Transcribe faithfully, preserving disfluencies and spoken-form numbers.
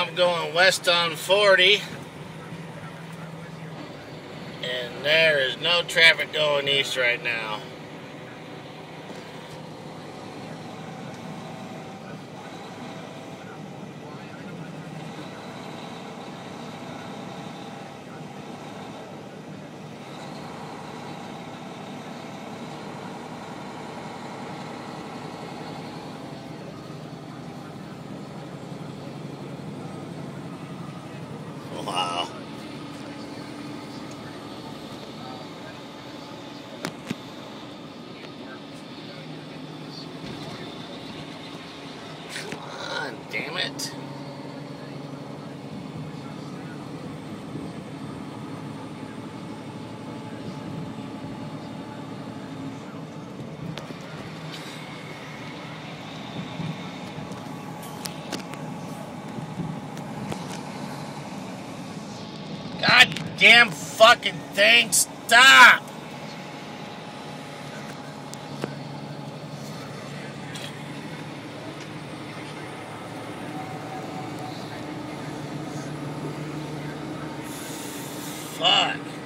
I'm going west on forty, and there is no traffic going east right now. Wow. Come on, damn it. God damn fucking thing, stop! Fuck.